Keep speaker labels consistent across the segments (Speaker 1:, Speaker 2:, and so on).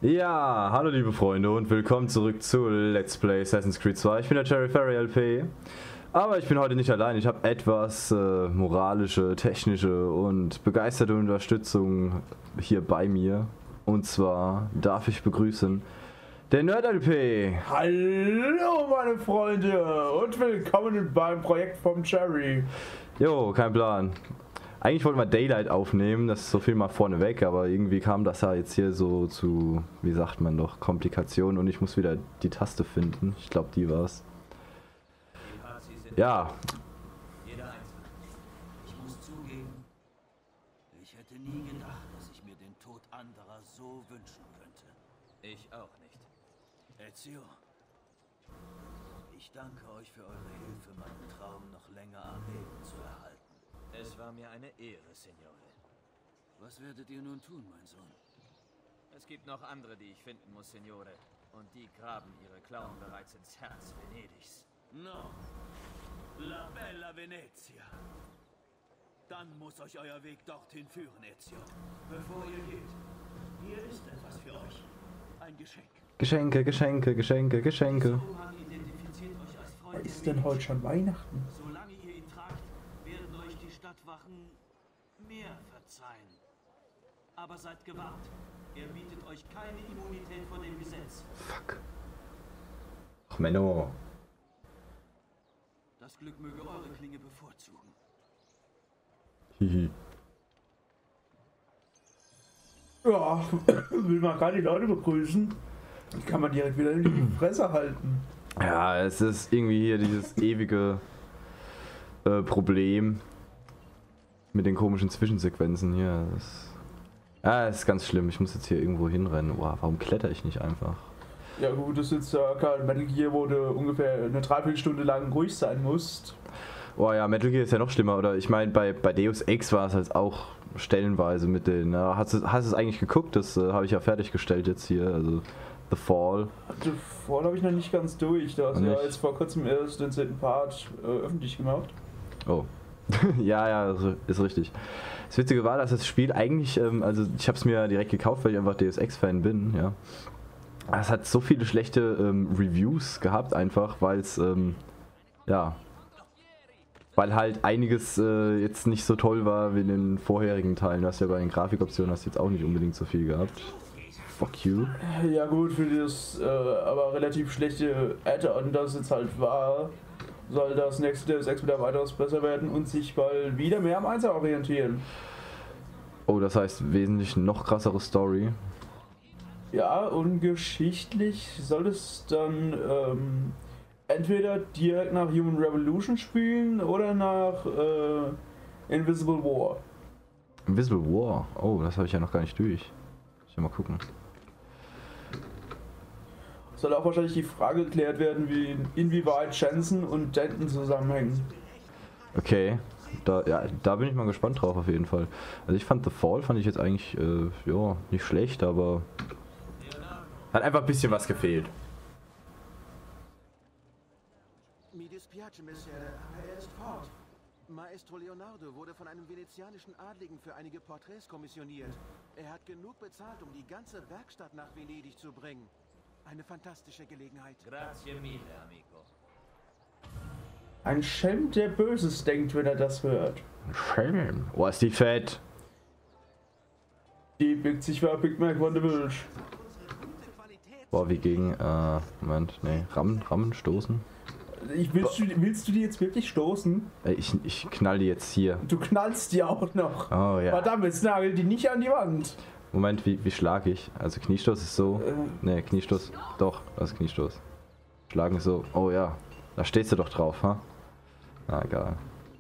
Speaker 1: Ja, hallo liebe Freunde und willkommen zurück zu Let's Play Assassin's Creed 2. Ich bin der Cherry Ferry LP, aber ich bin heute nicht allein. Ich habe etwas moralische, technische und begeisterte Unterstützung hier bei mir. Und zwar darf ich begrüßen der Nerd LP.
Speaker 2: Hallo meine Freunde und willkommen beim Projekt vom Cherry.
Speaker 1: Jo, kein Plan. Eigentlich wollten wir Daylight aufnehmen, das ist so viel mal vorneweg, aber irgendwie kam das ja jetzt hier so zu, wie sagt man doch, Komplikationen und ich muss wieder die Taste finden. Ich glaube, die war's. Ja.
Speaker 3: Jeder Einzelne. Ich muss zugeben, ich hätte nie gedacht, dass ich mir den Tod anderer so wünschen könnte. Ich auch nicht. Ezio, ich danke euch für eure Hilfe, meinen Traum noch länger am Leben zu erhalten. Es war mir eine Ehre, Signore. Was werdet ihr nun tun, mein Sohn? Es gibt noch andere, die ich finden muss, Signore. Und die graben ihre Klauen bereits ins Herz Venedigs. No. La bella Venezia. Dann muss euch euer Weg dorthin führen, Ezio. Bevor ihr geht, hier ist etwas für euch. Ein Geschenk.
Speaker 1: Geschenke, Geschenke, Geschenke, Geschenke.
Speaker 3: Roman identifiziert euch als Freunde.
Speaker 2: Ist denn heute schon Weihnachten?
Speaker 3: Solange ihr ihn tragt, werden euch die Stadtwachen mehr verzeihen. Aber seid gewarnt. Er bietet euch keine Immunität vor dem Gesetz.
Speaker 1: Fuck. Ach, Menno.
Speaker 3: Das Glück möge eure Klinge bevorzugen.
Speaker 1: Hihi.
Speaker 2: Ja, will man gerade die Leute begrüßen. Kann man direkt wieder in die Fresse halten.
Speaker 1: Ja, es ist irgendwie hier dieses ewige Problem mit den komischen Zwischensequenzen hier. Das ist ganz schlimm. Ich muss jetzt hier irgendwo hinrennen. Wow, warum kletter ich nicht einfach?
Speaker 2: Ja gut, das ist jetzt kein Metal Gear, wo du ungefähr eine Dreiviertelstunde lang ruhig sein musst.
Speaker 1: Oh ja, Metal Gear ist ja noch schlimmer. Oder ich meine, bei Deus Ex war es halt auch stellenweise mit den... hast du es eigentlich geguckt? Das habe ich ja fertiggestellt jetzt hier. Also The Fall.
Speaker 2: The Fall habe ich noch nicht ganz durch. Da hast du ja
Speaker 1: Nicht?
Speaker 2: jetzt vor kurzem erst den 10. Part öffentlich gemacht.
Speaker 1: Oh. ja, ist richtig. Das Witzige war, dass das Spiel eigentlich, also ich habe es mir direkt gekauft, weil ich einfach Deus Ex-Fan bin, ja. Es hat so viele schlechte Reviews gehabt, einfach, weil es, ja, weil halt einiges jetzt nicht so toll war wie in den vorherigen Teilen. Du hast ja bei den Grafikoptionen hast jetzt auch nicht unbedingt so viel gehabt. Fuck you.
Speaker 2: Ja gut, für das aber relativ schlechte Add-on, das jetzt halt war, soll das nächste Deus Ex wieder weitaus besser werden und sich bald wieder mehr am Einser orientieren.
Speaker 1: Oh, das heißt wesentlich noch krassere Story.
Speaker 2: Ja, und geschichtlich soll es dann entweder direkt nach Human Revolution spielen oder nach Invisible War.
Speaker 1: Invisible War. Oh, das habe ich ja noch gar nicht durch. Ich will mal gucken.
Speaker 2: Soll auch wahrscheinlich die Frage geklärt werden, wie inwieweit Jensen und Denton zusammenhängen.
Speaker 1: Okay, da bin ich mal gespannt drauf auf jeden Fall. Also ich fand The Fall fand ich jetzt eigentlich ja, nicht schlecht, aber hat einfach ein bisschen was gefehlt.
Speaker 4: Mi dispiace, Messier, aber er ist fort. Maestro Leonardo wurde von einem venezianischen Adligen für einige Porträts kommissioniert. Er hat genug bezahlt, um die ganze Werkstatt nach Venedig zu bringen. Eine fantastische Gelegenheit.
Speaker 3: Grazie mille, amico.
Speaker 2: Ein Schelm, der Böses denkt, wenn er das hört.
Speaker 1: Schelm. Oh, ist die fett.
Speaker 2: Die bückt sich war Big Mac von der Wünsch.
Speaker 1: Boah, wie gegen, Moment, nee, rammen, stoßen.
Speaker 2: Willst du die jetzt wirklich stoßen?
Speaker 1: Ich knall die jetzt hier.
Speaker 2: Du knallst die auch noch.
Speaker 1: Oh ja.
Speaker 2: Verdammt, jetzt nagel die nicht an die Wand.
Speaker 1: Moment, wie schlage ich? Also Kniestoß ist so. Ne, Kniestoß. Doch, das ist Kniestoß. Schlagen ist so. Oh ja. Da stehst du doch drauf, ha? Na egal.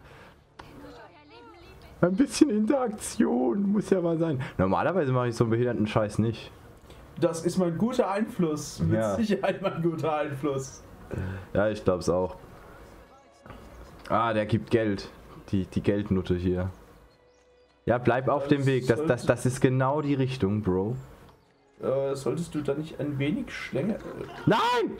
Speaker 1: Ein bisschen Interaktion muss ja mal sein. Normalerweise mache ich so einen behinderten Scheiß nicht.
Speaker 2: Das ist mein guter Einfluss. Mit
Speaker 1: Ja.
Speaker 2: Sicherheit mein guter Einfluss.
Speaker 1: Ja, ich glaub's auch. Ah, der gibt Geld. Die Geldnutte hier. Ja, bleib auf dem Weg. Das ist genau die Richtung, Bro.
Speaker 2: Solltest du da nicht ein wenig schlänger...
Speaker 1: Nein!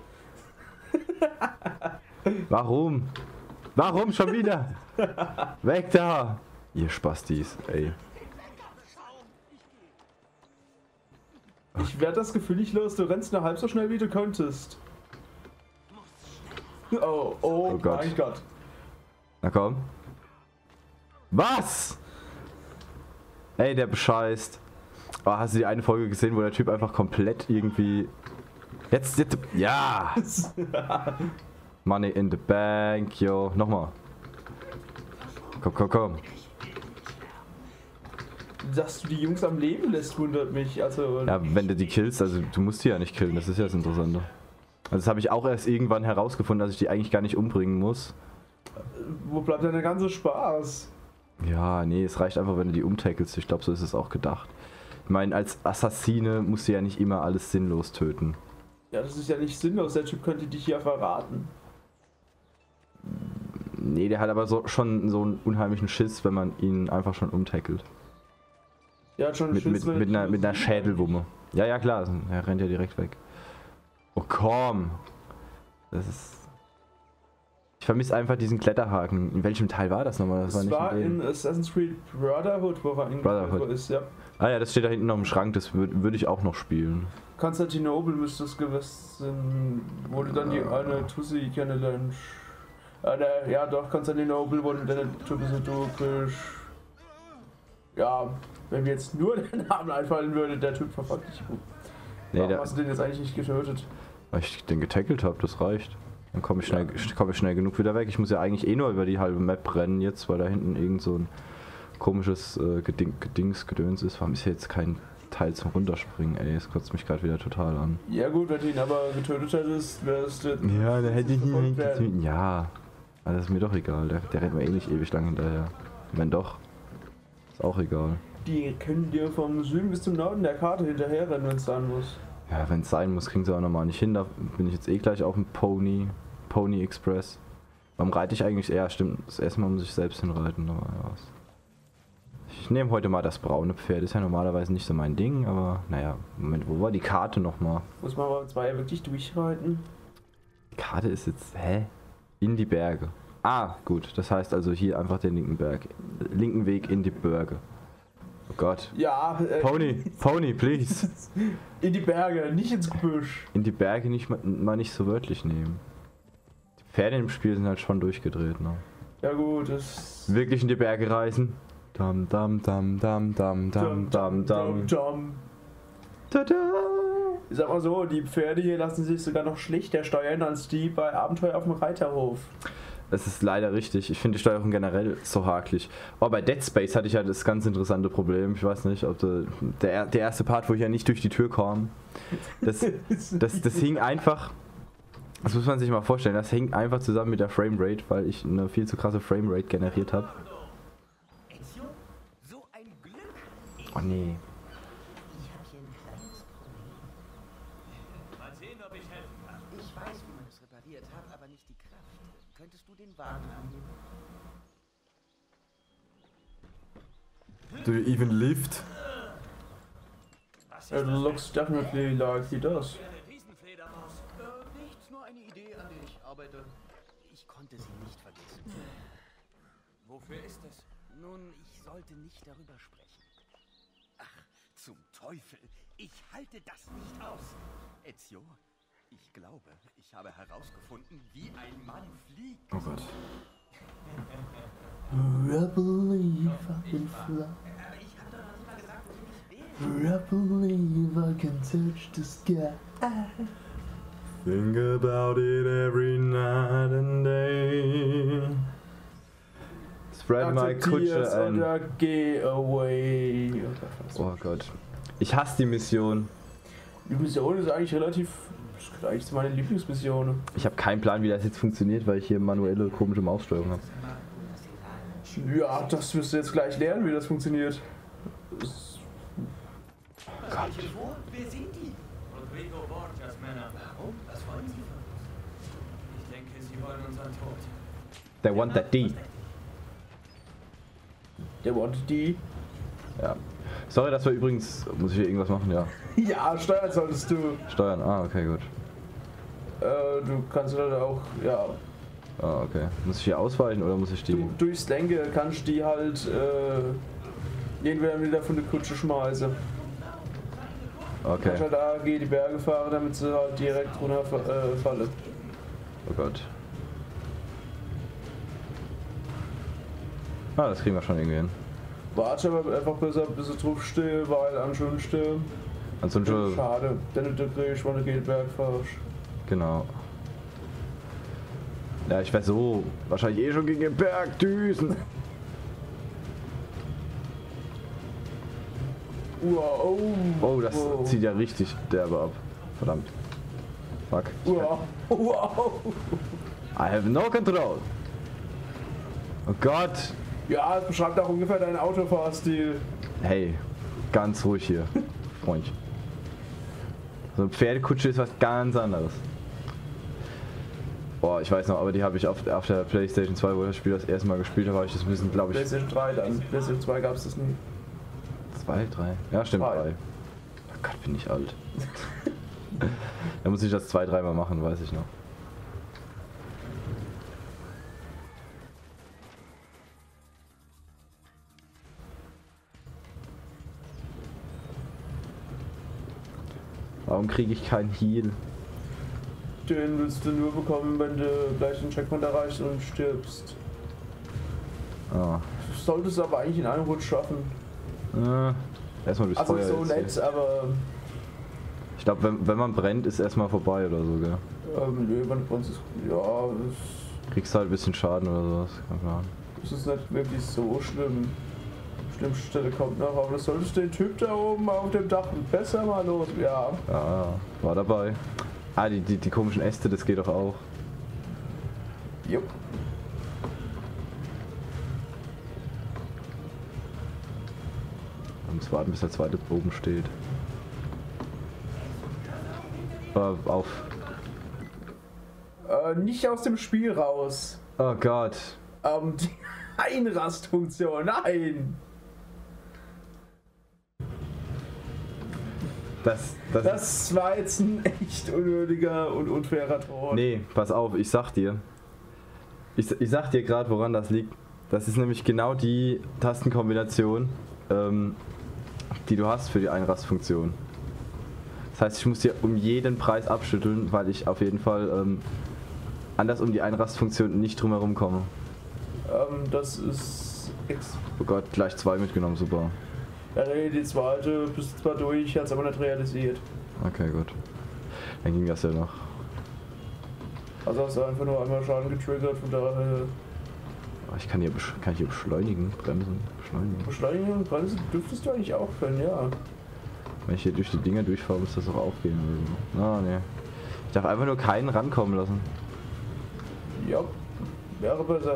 Speaker 1: Warum? Warum schon wieder? Weg da! Ihr Spastis, ey.
Speaker 2: Ich werde das Gefühl nicht los, du rennst nur halb so schnell wie du könntest. Oh
Speaker 1: Gott.
Speaker 2: mein Gott.
Speaker 1: Na komm. Was? Ey, der bescheißt. Oh, hast du die eine Folge gesehen, wo der Typ einfach komplett irgendwie... Jetzt, ja! Money in the bank, yo. Nochmal. Komm.
Speaker 2: Dass du die Jungs am Leben lässt, wundert mich. Also,
Speaker 1: Ja, wenn du die killst, also du musst die ja nicht killen, das ist ja das Interessante. Also das habe ich auch erst irgendwann herausgefunden, dass ich die eigentlich gar nicht umbringen muss.
Speaker 2: wo bleibt denn der ganze Spaß?
Speaker 1: Ja, nee, es reicht einfach, wenn du die umtackelst. Ich glaube, so ist es auch gedacht. Ich meine, als Assassine musst du ja nicht immer alles sinnlos töten.
Speaker 2: Ja, das ist ja nicht sinnlos, der Typ könnte dich ja verraten.
Speaker 1: Nee, der hat aber schon so einen unheimlichen Schiss, wenn man ihn einfach schon umtackelt.
Speaker 2: Der hat schon
Speaker 1: Mit einer Schädelwumme. Ja, klar, er rennt ja direkt weg. Oh komm! Das ist... Ich vermisse einfach diesen Kletterhaken. In welchem Teil war das nochmal?
Speaker 2: Das war in Assassin's Creed Brotherhood, wo er
Speaker 1: Brotherhood
Speaker 2: ist, ja.
Speaker 1: Ah ja, das steht da hinten noch im Schrank, das würde ich auch noch spielen.
Speaker 2: Konstantinopel müsste es gewesen, wo du dann die eine Tussi kennenlernst. Ja doch, Konstantinopel, wo du dann Tussi du bist. Ja, wenn mir jetzt nur der Name einfallen würde, der Typ verfolgt dich gut.
Speaker 1: Nee,
Speaker 2: Warum hast du den jetzt eigentlich nicht getötet?
Speaker 1: Weil ich den getackelt habe, das reicht. Dann komme ich schnell genug wieder weg. Ich muss ja eigentlich eh nur über die halbe Map rennen jetzt, weil da hinten irgend so ein komisches Gedöns ist. Warum ist hier jetzt kein Teil zum Runterspringen? Ey, das kotzt mich gerade wieder total an.
Speaker 2: Ja gut, wenn du ihn aber getötet hättest, wärst du...
Speaker 1: Ja, da hätte ich ihn nicht. Ja, aber das ist mir doch egal. Der rennt mir eh nicht ewig lang hinterher. Wenn doch, ist auch egal.
Speaker 2: Die können dir vom Süden bis zum Norden der Karte hinterherrennen, wenn es sein muss.
Speaker 1: Ja, wenn es sein muss, kriegen sie auch nochmal nicht hin. Da bin ich jetzt eh gleich auf dem Pony Express. Warum reite ich eigentlich eher? Stimmt, das erste Mal muss ich selbst hinreiten. Aber ja, ich nehme heute mal das braune Pferd. Ist ja normalerweise nicht so mein Ding, aber naja, Moment, wo war die Karte nochmal?
Speaker 2: Muss man aber zwei wirklich durchreiten?
Speaker 1: Die Karte ist jetzt, in die Berge. Ah, gut, das heißt also hier einfach den linken Weg in die Berge. Oh Gott.
Speaker 2: Ja,
Speaker 1: Pony, please.
Speaker 2: In die Berge, nicht ins Gebüsch.
Speaker 1: In die Berge mal nicht so wörtlich nehmen. Die Pferde im Spiel sind halt schon durchgedreht, ne?
Speaker 2: Ja gut, das...
Speaker 1: Wirklich in die Berge reisen. Dam dam dam dam dam dam dam dam. Tada!
Speaker 2: Ich sag mal so, die Pferde hier lassen sich sogar noch schlechter steuern als die bei Abenteuer auf dem Reiterhof.
Speaker 1: Das ist leider richtig. Ich finde die Steuerung generell so hakelig. Oh, bei Dead Space hatte ich ja das ganz interessante Problem. Ich weiß nicht, ob der erste Part, wo ich ja nicht durch die Tür kam. Das hing einfach... Das muss man sich mal vorstellen. Das hängt einfach zusammen mit der Framerate, weil ich eine viel zu krasse Framerate generiert habe.
Speaker 3: So ein Glück!
Speaker 1: Oh nee.
Speaker 5: Ich habe hier ein kleines Problem.
Speaker 3: Mal sehen, ob ich helfen kann.
Speaker 5: Ich weiß, wie man es repariert hat, aber nicht die Kraft. Könntest du den Wagen annehmen?
Speaker 1: Do you even lift?
Speaker 3: Was
Speaker 2: It looks definitely like he does.
Speaker 3: eine Riesenfledermaus?
Speaker 5: Nichts, nur eine Idee, an der ich arbeite. Ich konnte sie nicht vergessen.
Speaker 3: Wofür ist es?
Speaker 5: Nun, ich sollte nicht darüber sprechen. Ach, zum Teufel. Ich halte das nicht aus. Ezio, ich glaube, ich habe herausgefunden, wie ein Mann fliegt.
Speaker 1: Oh Gott.
Speaker 5: Believe I can fly. Ich habe doch noch nicht mal gesagt, wo ich will.
Speaker 1: Believe I can touch the sky. Think about it every night and day. Spread my Kutsche an.
Speaker 2: Oder geh away.
Speaker 1: Oh Gott. Ich hasse die Mission.
Speaker 2: Die Mission ist eigentlich relativ... Das ist eigentlich meine Lieblingsmission.
Speaker 1: Ich habe keinen Plan, wie das jetzt funktioniert, weil ich hier manuelle komische Maussteuerung habe.
Speaker 2: Ja, das wirst du jetzt gleich lernen, wie das funktioniert.
Speaker 5: Gott. Wer sind die?
Speaker 3: Rodrigo Borgias Männer.
Speaker 5: Warum? Was wollen sie von uns?
Speaker 3: Ich denke, sie wollen unseren Tod.
Speaker 1: They want that D.
Speaker 2: Der wanted die.
Speaker 1: Ja. Sorry, dass wir übrigens... Muss ich hier irgendwas machen? Ja.
Speaker 2: Ja, steuern solltest du.
Speaker 1: Steuern. Ah, okay, gut.
Speaker 2: Du kannst halt auch, ja...
Speaker 1: Ah, okay. Muss ich hier ausweichen oder muss ich die...
Speaker 2: Durchs Lenke kannst du die halt irgendwann wieder von der Kutsche schmeißen.
Speaker 1: Okay.
Speaker 2: Kannst halt da die Berge fahren, damit sie halt direkt runterfallen.
Speaker 1: Oh Gott. Ah, das kriegen wir schon irgendwie hin.
Speaker 2: Warte aber einfach besser, bis sie drauf stehen, weil ansonsten
Speaker 1: Ansonsten.
Speaker 2: schade, denn du kriegst, wenn du den Berg fährst.
Speaker 1: Genau. Ja, ich werde so wahrscheinlich eh schon gegen den Berg düsen.
Speaker 2: Wow.
Speaker 1: Oh, das zieht ja richtig derbe ab. Verdammt. Fuck.
Speaker 2: Wow. Wow.
Speaker 1: I have no control. Oh Gott.
Speaker 2: Ja, es beschreibt auch ungefähr deinen Autofahrstil.
Speaker 1: Hey, ganz ruhig hier, Freund. So eine Pferdekutsche ist was ganz anderes. Boah, ich weiß noch, aber die habe ich auf der PlayStation 2, wo ich das Spiel das erste Mal gespielt habe, ich das müssen, glaube ich.
Speaker 2: PlayStation 3 dann. PlayStation 2 gab es das nie.
Speaker 1: 2, 3? Ja, stimmt,
Speaker 2: 3.
Speaker 1: 3. Oh Gott, bin ich alt. Da muss ich das 2, 3 Mal machen, weiß ich noch. Warum kriege ich keinen Heal?
Speaker 2: Den willst du nur bekommen, wenn du gleich den Checkpoint erreichst und stirbst.
Speaker 1: Ah.
Speaker 2: Du solltest aber eigentlich in einem Rutsch schaffen.
Speaker 1: Erstmal durchs
Speaker 2: Also
Speaker 1: Feuer.
Speaker 2: so
Speaker 1: jetzt
Speaker 2: nett,
Speaker 1: hier.
Speaker 2: aber
Speaker 1: Ich glaube, wenn man brennt, ist erstmal vorbei oder so, gell?
Speaker 2: nö, wenn uns ist, ja,
Speaker 1: Kriegst halt ein bisschen Schaden oder sowas. Keine Ahnung.
Speaker 2: es ist nicht wirklich so schlimm. Schlimmste Stelle kommt noch, aber das solltest den Typ da oben auf dem Dach besser mal los. Ja.
Speaker 1: Ja, war dabei. Ah, die komischen Äste, das geht doch auch.
Speaker 2: Jupp.
Speaker 1: Man muss warten, bis der zweite oben steht. Auf.
Speaker 2: Nicht aus dem Spiel raus.
Speaker 1: Oh Gott.
Speaker 2: Die Einrastfunktion, nein! Das war jetzt ein echt unnötiger und unfairer Tod.
Speaker 1: Nee, pass auf, ich sag dir. Ich sag dir gerade, woran das liegt. Das ist nämlich genau die Tastenkombination, die du hast für die Einrastfunktion. Das heißt, ich muss dir um jeden Preis abschütteln, weil ich auf jeden Fall anders um die Einrastfunktion nicht drum herum komme.
Speaker 2: Das ist
Speaker 1: Oh Gott, gleich 2 mitgenommen, super.
Speaker 2: Ja, nee, die zweite bist zwar durch, hat's aber nicht realisiert.
Speaker 1: Okay, gut. Dann ging das ja noch.
Speaker 2: Also hast du einfach nur einmal Schaden getriggert, von daher.
Speaker 1: Oh, ich kann hier beschleunigen, bremsen, beschleunigen.
Speaker 2: Beschleunigen und Bremsen dürftest du eigentlich auch können, ja.
Speaker 1: Wenn ich hier durch die Dinger durchfahre, muss das auch aufgehen. Ah, nee. Ich darf einfach nur keinen rankommen lassen.
Speaker 2: Ja, wäre besser.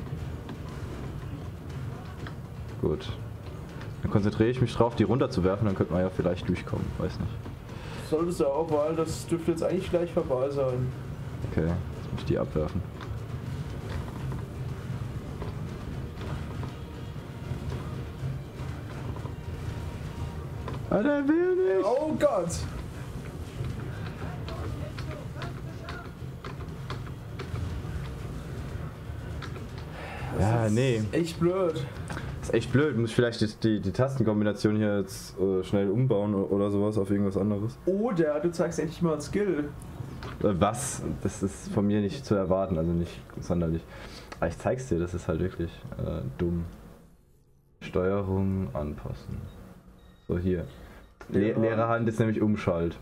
Speaker 1: Gut. Dann konzentriere ich mich drauf, die runterzuwerfen, dann könnte man ja vielleicht durchkommen. Weiß nicht.
Speaker 2: Solltest du auch, weil das dürfte jetzt eigentlich gleich vorbei sein.
Speaker 1: Okay, jetzt muss ich die abwerfen. Ah, der will nicht!
Speaker 2: Oh Gott!
Speaker 1: Ja, nee.
Speaker 2: Echt blöd.
Speaker 1: Das ist echt blöd. Muss ich vielleicht die Tastenkombination hier jetzt schnell umbauen oder sowas auf irgendwas anderes?
Speaker 2: Oder du zeigst endlich mal ein Skill.
Speaker 1: Was? Das ist von mir nicht zu erwarten, also nicht sonderlich. Aber ich zeig's dir, das ist halt wirklich dumm. Steuerung anpassen. So, hier. Leere Hand ist nämlich Umschalt.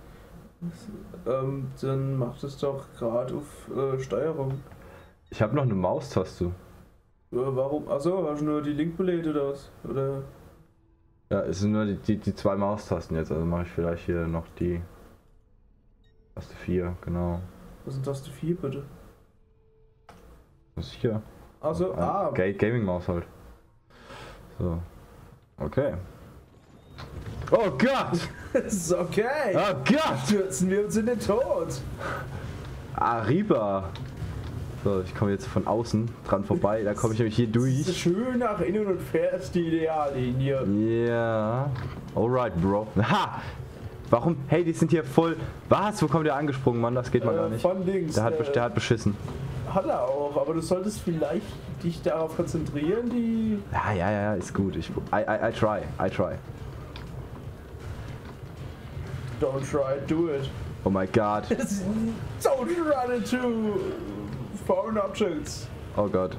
Speaker 2: Dann mach das doch gerade auf Steuerung.
Speaker 1: Ich habe noch eine Maustaste.
Speaker 2: Warum? Achso, hast du nur die Link belegt oder was? Oder?
Speaker 1: Ja, es sind nur die 2 Maustasten jetzt, also mache ich vielleicht hier noch die Taste 4, genau.
Speaker 2: Was ist Taste 4 bitte?
Speaker 1: Das ist hier.
Speaker 2: Achso,
Speaker 1: Gaming-Maus halt. So. Okay. Oh Gott!
Speaker 2: ist okay!
Speaker 1: Oh Gott!
Speaker 2: Stürzen wir uns in den Tod!
Speaker 1: Arriba! So, ich komme jetzt von außen dran vorbei, da komme ich nämlich hier durch.
Speaker 2: Schön nach innen und fährst die Ideallinie.
Speaker 1: Ja. Alright, Bro. Ha! Warum? Hey, die sind hier voll. Was? Wo kommt der angesprungen, Mann? Das geht mal gar nicht.
Speaker 2: Von links.
Speaker 1: Der hat beschissen.
Speaker 2: Hat er auch, aber du solltest vielleicht dich darauf konzentrieren, die.
Speaker 1: Ja, ist gut. I try.
Speaker 2: Don't try it, do it.
Speaker 1: Oh my god.
Speaker 2: Don't run into foreign objects.
Speaker 1: Oh Gott.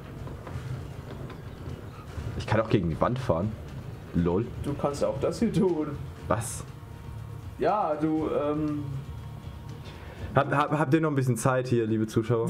Speaker 1: Ich kann auch gegen die Wand fahren. Lol.
Speaker 2: Du kannst auch das hier tun.
Speaker 1: Was?
Speaker 2: Ja, du,
Speaker 1: Habt ihr noch ein bisschen Zeit hier, liebe Zuschauer?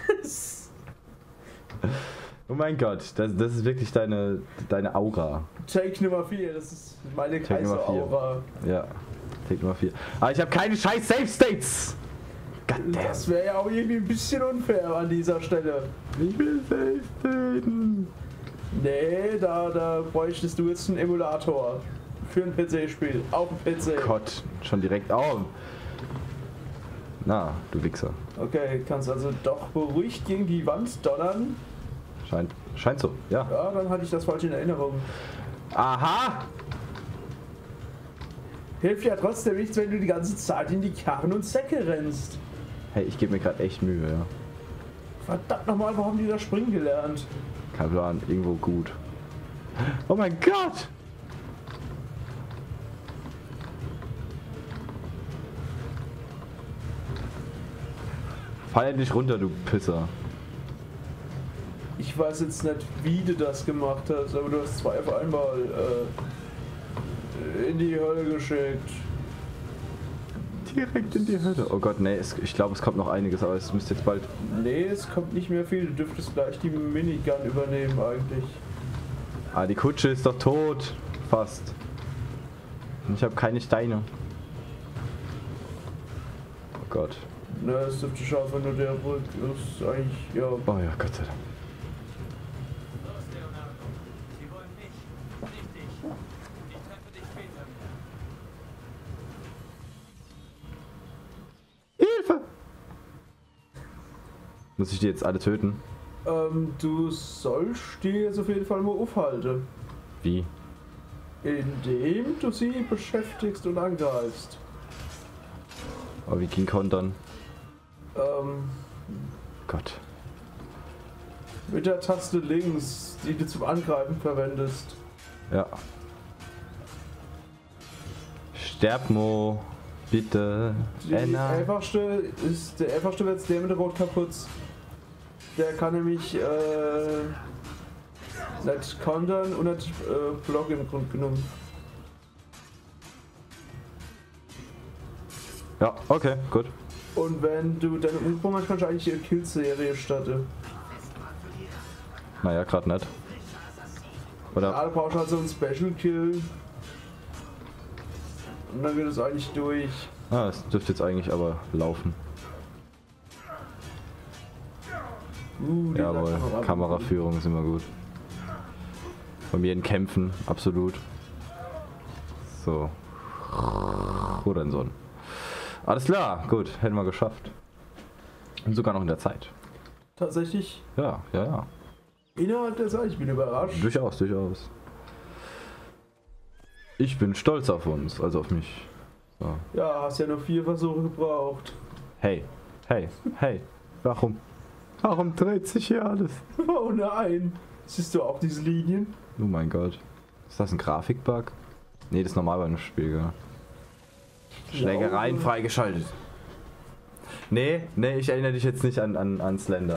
Speaker 1: Oh mein Gott, das ist wirklich deine Aura.
Speaker 2: Take Nummer 4, das ist meine Kaiser-Aura.
Speaker 1: Ja, Take Nummer 4. Aber ich habe keine scheiß Save States! Goddamn.
Speaker 2: Das wäre ja auch irgendwie ein bisschen unfair an dieser Stelle.
Speaker 1: Ich will Save Staten.
Speaker 2: Nee, da bräuchtest du jetzt einen Emulator. Für ein PC-Spiel. Auf dem PC.
Speaker 1: Gott, schon direkt auf. Na, du Wichser.
Speaker 2: Okay, kannst also doch beruhigt gegen die Wand donnern.
Speaker 1: Scheint so, ja.
Speaker 2: Ja, dann hatte ich das falsch in Erinnerung.
Speaker 1: Aha!
Speaker 2: Hilft ja trotzdem nichts, wenn du die ganze Zeit in die Karren und Säcke rennst.
Speaker 1: Hey, ich gebe mir gerade echt Mühe, ja.
Speaker 2: Verdammt nochmal, wo haben die das Springen gelernt?
Speaker 1: Kein Plan, irgendwo gut. Oh mein Gott! Fall endlich runter, du Pisser.
Speaker 2: Ich weiß jetzt nicht, wie du das gemacht hast, aber du hast 2 auf einmal in die Hölle geschickt.
Speaker 1: Direkt in die Hölle. Oh Gott, nee, ich glaube, es kommt noch einiges, aber es müsste jetzt bald...
Speaker 2: Nee, es kommt nicht mehr viel. Du dürftest gleich die Minigun übernehmen eigentlich.
Speaker 1: Ah, die Kutsche ist doch tot. Fast. Und ich habe keine Steine. Oh Gott.
Speaker 2: Na, es dürfte schaffen, wenn nur der Brück ist eigentlich, ja.
Speaker 1: Oh ja, Gott sei Dank.
Speaker 3: Los, Leonardo. Sie wollen mich, nicht dich. Ich treffe dich später wieder.
Speaker 1: Hilfe! Muss ich die jetzt alle töten?
Speaker 2: Du sollst die jetzt auf jeden Fall mal aufhalten.
Speaker 1: Wie?
Speaker 2: Indem du sie beschäftigst und angreifst.
Speaker 1: Aber wie ging kontern?
Speaker 2: Ähm,
Speaker 1: Gott.
Speaker 2: mit der Taste links, die du zum Angreifen verwendest.
Speaker 1: Ja. Sterb, Mo. Bitte.
Speaker 2: Der
Speaker 1: Anna.
Speaker 2: einfachste wird jetzt der mit der Rot kaputt. Der kann nämlich nicht kontern und nicht blocken im Grunde genommen.
Speaker 1: Ja, okay, gut.
Speaker 2: Und wenn du deine Umgebung hast, kannst du eigentlich die Kill-Serie starten.
Speaker 1: Naja, gerade nicht. Oder?
Speaker 2: Ja, du brauchst halt so einen Special-Kill. Und dann geht es eigentlich durch.
Speaker 1: Ah, es dürfte jetzt eigentlich aber laufen.
Speaker 2: Die
Speaker 1: Jawohl,
Speaker 2: Kamera-
Speaker 1: Kameraführung ist immer gut. Bei mir in Kämpfen, absolut. So. Hurensohn. Alles klar, gut, hätten wir geschafft. Und sogar noch in der Zeit.
Speaker 2: Tatsächlich
Speaker 1: Ja, ja, ja.
Speaker 2: innerhalb der Zeit, ich bin überrascht.
Speaker 1: Durchaus, durchaus. Ich bin stolz auf uns, also auf mich. So.
Speaker 2: Ja, hast ja nur 4 Versuche gebraucht.
Speaker 1: Hey, hey, hey, warum? Warum dreht sich hier alles?
Speaker 2: Oh nein! Siehst du auch diese Linien?
Speaker 1: Oh mein Gott. Ist das ein Grafikbug? Nee, das ist normal bei einem Spiel, gell? Schlägereien freigeschaltet. Nee, ich erinnere dich jetzt nicht an Slender.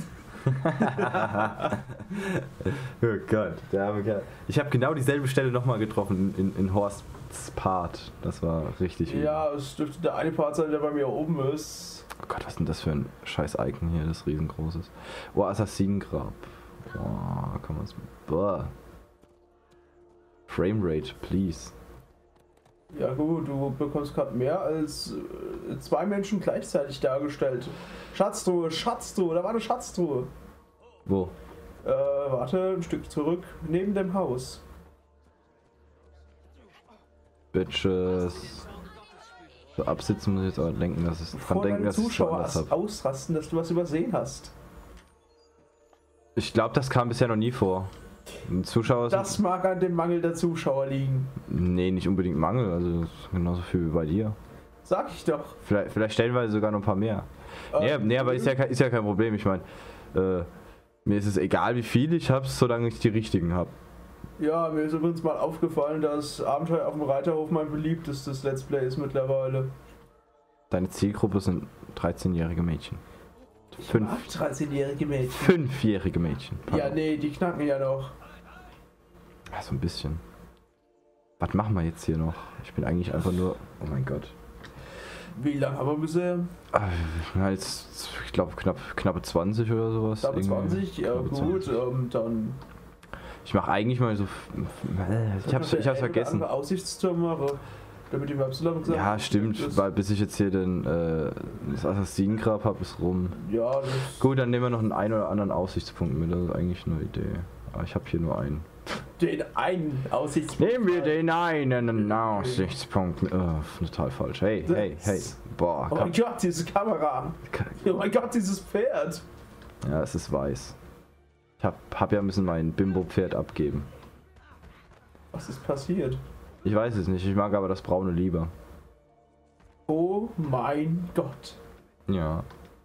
Speaker 1: Oh Gott, der arme Kerl. Ich habe genau dieselbe Stelle nochmal getroffen in Horsts Part. Das war richtig übel.
Speaker 2: Ja, es dürfte der eine Part sein, der bei mir oben ist.
Speaker 1: Oh Gott, was ist denn das für ein scheiß Icon hier, das riesengroßes. Oh, Assassinengrab. Oh, kann man es... Boah. Framerate, please.
Speaker 2: Ja gut, du bekommst gerade mehr als 2 Menschen gleichzeitig dargestellt. Schatztruhe, Schatztruhe, da war eine Schatztruhe.
Speaker 1: Wo?
Speaker 2: Warte, ein Stück zurück, neben dem Haus.
Speaker 1: Bitches. So absitzen muss ich jetzt aber denken, dass es dran
Speaker 2: Bevor
Speaker 1: denken,
Speaker 2: deine
Speaker 1: dass ich es
Speaker 2: Zuschauer
Speaker 1: woanders hab.
Speaker 2: ausrasten, dass du was übersehen hast.
Speaker 1: Ich glaube, das kam bisher noch nie vor. Ein Zuschauer
Speaker 2: Das mag an dem Mangel der Zuschauer liegen.
Speaker 1: Nee, nicht unbedingt Mangel, also das ist genauso viel wie bei dir.
Speaker 2: Sag ich doch.
Speaker 1: Vielleicht stellenweise sogar noch ein paar mehr. Nee, aber ist ja kein Problem. Ich meine, mir ist es egal, wie viel ich habe, solange ich die richtigen habe.
Speaker 2: Ja, mir ist übrigens mal aufgefallen, dass Abenteuer auf dem Reiterhof mein beliebtestes Let's Play ist mittlerweile.
Speaker 1: Deine Zielgruppe sind 13-jährige Mädchen.
Speaker 2: 13-jährige Mädchen.
Speaker 1: 5-jährige Mädchen.
Speaker 2: Ja, nee, die knacken ja noch.
Speaker 1: Ja, so ein bisschen. Was machen wir jetzt hier noch? Ich bin eigentlich einfach nur... Oh mein Gott.
Speaker 2: Wie lange haben wir bisher?
Speaker 1: Ja, jetzt, ich glaube, knappe 20 oder sowas.
Speaker 2: Knappe 20? Ja,
Speaker 1: Knappe
Speaker 2: gut,
Speaker 1: 20.
Speaker 2: Dann...
Speaker 1: Ich mache eigentlich mal so... Ich hab's vergessen.
Speaker 2: Aussichtsturm mache, damit die Map so langsam...
Speaker 1: Ja, stimmt, weil bis ich jetzt hier das Assassinengrab habe, ist rum.
Speaker 2: Ja, das...
Speaker 1: Gut, dann nehmen wir noch einen oder anderen Aussichtspunkt mit, das ist eigentlich eine Idee. Aber ich habe hier nur einen.
Speaker 2: Den einen Aussichtspunkt.
Speaker 1: Nehmen wir den einen Aussichtspunkt. Total falsch. Hey. Boah.
Speaker 2: Oh mein Gott, diese Kamera. Oh mein Gott, dieses Pferd.
Speaker 1: Ja, es ist weiß. Ich hab ja müssen mein Bimbo-Pferd abgeben.
Speaker 2: Was ist passiert?
Speaker 1: Ich weiß es nicht, ich mag aber das Braune lieber.
Speaker 2: Oh mein Gott.
Speaker 1: Ja.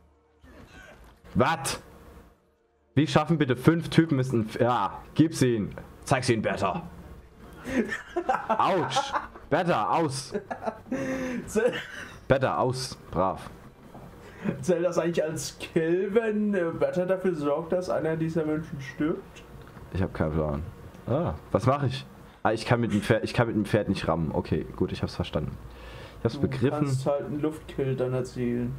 Speaker 1: Was? Wie schaffen bitte 5 Typen ist ein... Ja, gib's ihn. Zeig's ihnen, Bertha. Autsch. Bertha, aus. Bertha, aus. Brav.
Speaker 2: Zählt das eigentlich als Kill, wenn Bertha dafür sorgt, dass einer dieser Menschen stirbt?
Speaker 1: Ich habe keinen Plan. Was mache ich? Ich kann mit dem Pferd nicht rammen. Okay, gut, ich hab's verstanden. Ich hab's begriffen.
Speaker 2: Du kannst halt einen Luftkill dann erzielen.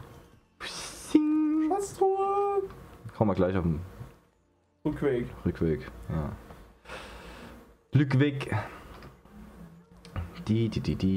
Speaker 2: Schatztruhe!
Speaker 1: Kommen wir gleich auf den Rückweg. Ja. Rückweg. Die.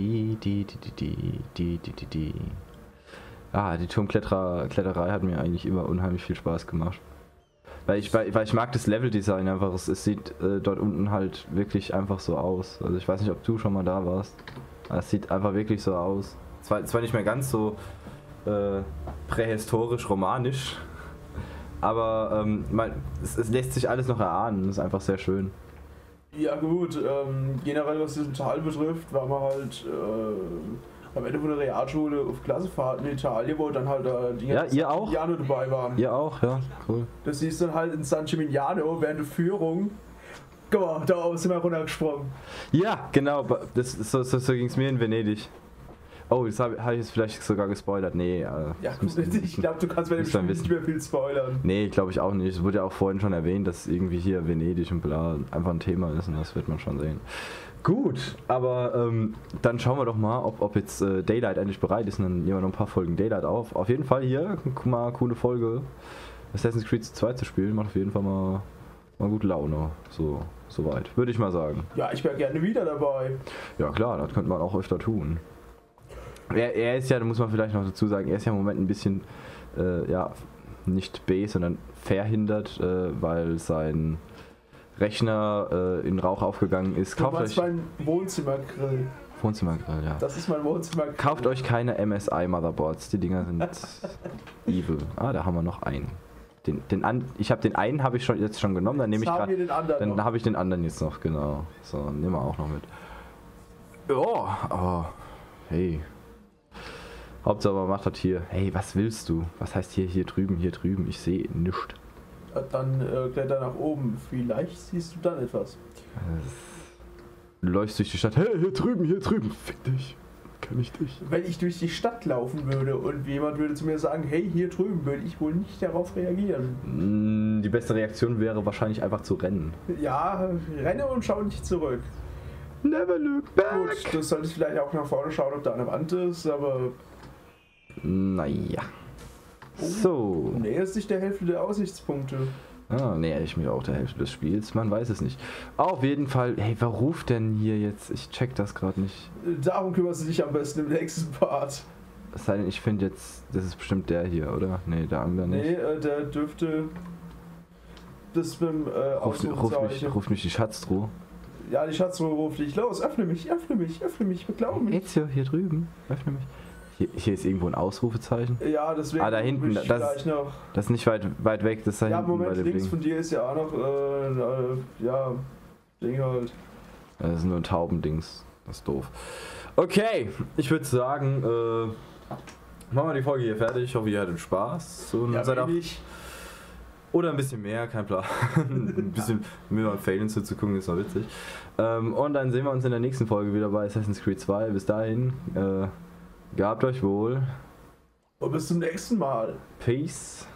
Speaker 1: Die Turmkletterei hat mir eigentlich immer unheimlich viel Spaß gemacht. Weil ich mag das Leveldesign einfach. Es sieht dort unten halt wirklich einfach so aus. Also ich weiß nicht, ob du schon mal da warst. Aber es sieht einfach wirklich so aus. Zwar nicht mehr ganz so prähistorisch romanisch, aber es lässt sich alles noch erahnen. Das ist einfach sehr schön.
Speaker 2: Ja gut, generell was diesen Tal betrifft, war man halt am Ende von der Realschule auf Klassenfahrten in Italien, wo dann halt die
Speaker 1: ganzen
Speaker 2: San Gimignano dabei waren.
Speaker 1: Ihr auch, ja, cool.
Speaker 2: Das siehst du dann halt in San Gimignano während der Führung. Guck mal, da sind wir runtergesprungen.
Speaker 1: Ja, genau, so ging es mir in Venedig. Oh, das hab ich jetzt vielleicht sogar gespoilert. Nee,
Speaker 2: ja, ich glaube, du kannst bei dem Spiel nicht mehr viel spoilern.
Speaker 1: Nee, glaube ich auch nicht. Es wurde ja auch vorhin schon erwähnt, dass irgendwie hier Venedig und bla einfach ein Thema ist und das wird man schon sehen. Gut, aber dann schauen wir doch mal, ob jetzt Daylight endlich bereit ist und dann nehmen wir noch ein paar Folgen Daylight auf. Auf jeden Fall hier, mal coole Folge. Assassin's Creed 2 zu spielen, macht auf jeden Fall mal gut Laune. Soweit, würde ich mal sagen.
Speaker 2: Ja, ich wäre gerne wieder dabei.
Speaker 1: Ja klar, das könnte man auch öfter tun. Er ist ja, da muss man vielleicht noch dazu sagen, er ist ja im Moment ein bisschen, nicht sondern verhindert, weil sein Rechner in Rauch aufgegangen ist.
Speaker 2: Kauft euch mein Wohnzimmergrill.
Speaker 1: Wohnzimmergrill, ja.
Speaker 2: Das ist mein Wohnzimmergrill.
Speaker 1: Kauft euch keine MSI Motherboards, die Dinger sind evil. Da haben wir noch einen. Ich habe den einen habe ich jetzt schon genommen, dann nehme ich gerade. Dann habe ich den anderen jetzt noch, genau. So, nehmen wir auch noch mit. Oh, hey. Hauptsache man macht das hier. Hey, was willst du? Was heißt hier drüben, Ich sehe nichts.
Speaker 2: Dann kletter nach oben. Vielleicht siehst du dann etwas.
Speaker 1: Du läufst durch die Stadt. Hey, hier drüben. Fick dich. Kann ich dich.
Speaker 2: Wenn ich durch die Stadt laufen würde und jemand würde zu mir sagen, hey, hier drüben, würde ich wohl nicht darauf reagieren.
Speaker 1: Die beste Reaktion wäre wahrscheinlich einfach zu rennen.
Speaker 2: Ja, renne und schau nicht zurück.
Speaker 1: Never look back.
Speaker 2: Gut, du solltest vielleicht auch nach vorne schauen, ob da eine Wand ist, aber...
Speaker 1: Naja. So.
Speaker 2: Näherst dich der Hälfte der Aussichtspunkte.
Speaker 1: Näher ich mich auch der Hälfte des Spiels, man weiß es nicht. Auf jeden Fall, hey, wer ruft denn hier jetzt? Ich check das gerade nicht.
Speaker 2: Darum kümmerst du dich am besten im nächsten Part.
Speaker 1: Es sei denn, ich finde jetzt, das ist bestimmt der hier, oder? Nee, der andere nicht.
Speaker 2: Nee, der dürfte... Das mit dem
Speaker 1: Ruf mich die Schatztruhe.
Speaker 2: Ja, die Schatztruhe ruft dich. Los, öffne mich, beglaube mich.
Speaker 1: Ezio, hier drüben, öffne mich. Hier ist irgendwo ein Ausrufezeichen.
Speaker 2: Ja, deswegen.
Speaker 1: Da hinten, das ist nicht weit weg, das ist da hinten.
Speaker 2: Ja, Moment,
Speaker 1: bei dem
Speaker 2: links
Speaker 1: Ding.
Speaker 2: von dir ist ja auch noch, Ding halt.
Speaker 1: Das ist nur ein Taubendings, das ist doof. Okay, ich würde sagen, machen wir die Folge hier fertig. Ich hoffe, ihr hattet Spaß. Und
Speaker 2: ja,
Speaker 1: seid auch, Oder ein bisschen mehr, kein Plan. Ein bisschen mehr beim Failen zuzugucken, ist noch witzig. Und dann sehen wir uns in der nächsten Folge wieder bei Assassin's Creed 2. Bis dahin, gehabt euch wohl.
Speaker 2: Und bis zum nächsten Mal.
Speaker 1: Peace.